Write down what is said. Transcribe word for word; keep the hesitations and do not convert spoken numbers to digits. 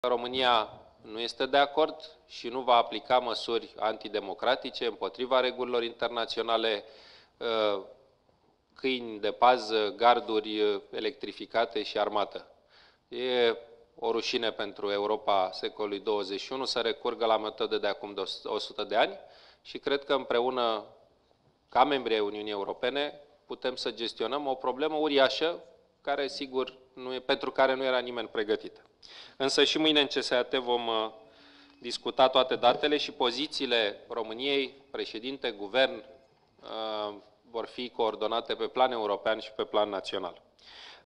România nu este de acord și nu va aplica măsuri antidemocratice împotriva regulilor internaționale, câini de pază, garduri electrificate și armată. E o rușine pentru Europa secolului douăzeci și unu să recurgă la metode de acum de o sută de ani și cred că împreună, ca membri ai Uniunii Europene, putem să gestionăm o problemă uriașă, care, sigur, nu e, pentru care nu era nimeni pregătit. Însă și mâine în C S A T vom uh, discuta toate datele și pozițiile României, președinte, guvern, uh, vor fi coordonate pe plan european și pe plan național.